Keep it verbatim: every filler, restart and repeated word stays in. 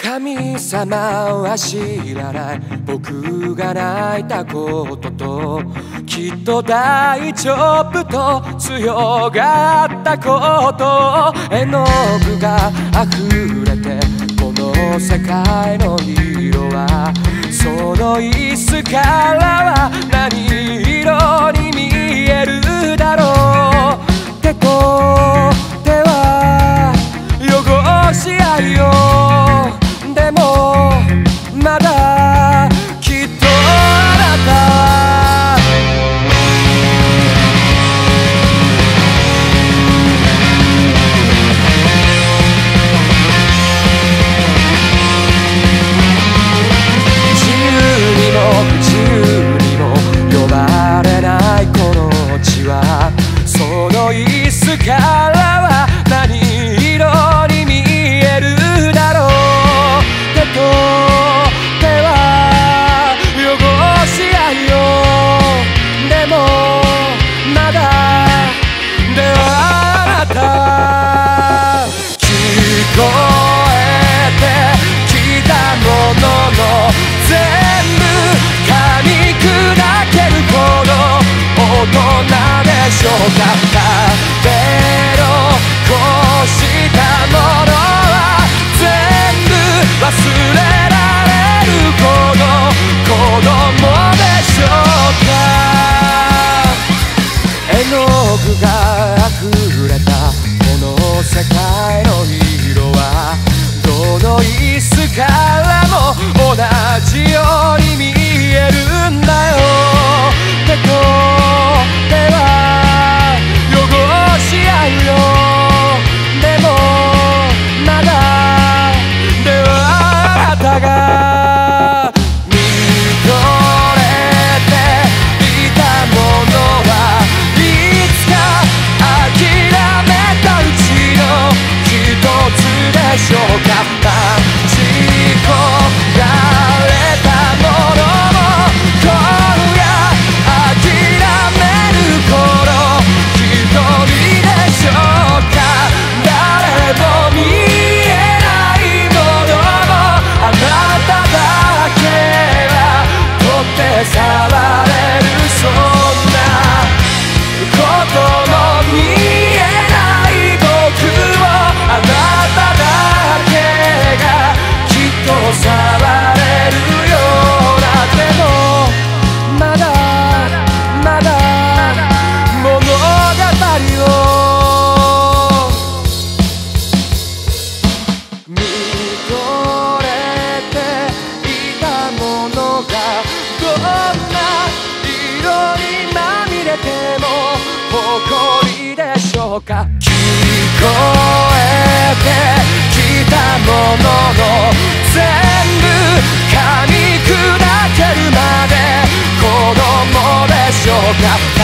神様は知らない、僕が泣いたことと、きっと大丈夫と強がったこと、絵の具が溢れてこの世界の色は、その椅子からは何色に見えるだろう。手と手は汚し合いよ、でもまだきっとあなた自由にも不自由にも呼ばれないこの地は、その椅子からは何色に見えるだろう。手と手は汚し合いよ、でもまだではあなた聞こえてきたものの全部噛み砕けるほど大人でしょうか。食べろこしたものは全部忘れられるほど子供でしょうか。絵の具が溢れたこの世界の色は、どの椅子からも同じように見えるんだよ。手と手は汚し合うよ、でもまだではあなたが見とれていたものはいつか諦めたうちの一つでしょうか。待ち焦がれたものも今夜諦める頃一人でしょうか。誰も見えないものもあなただけは取って触れる、そんなことも見えない僕をあなただけがきっと触れるような。でもまだまだ物語を見とれていたものがどんな色にまみれても誇りでしょうか。聞こえてきたものの全部噛み砕けるまで子供でしょうか。